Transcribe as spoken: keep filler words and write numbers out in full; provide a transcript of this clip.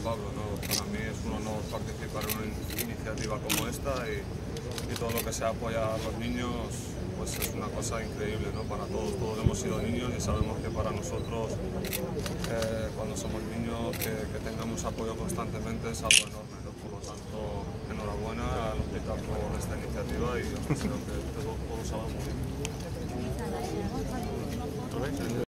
Pablo, ¿no? Para mí es un honor participar en una iniciativa como esta y, y todo lo que sea apoyar a los niños pues es una cosa increíble, ¿no? Para todos, todos hemos sido niños y sabemos que para nosotros eh, cuando somos niños que, que tengamos apoyo constantemente es algo enorme, ¿no? Por lo tanto, enhorabuena al hospital por esta iniciativa y creo que todos, todos sabemos muy bien.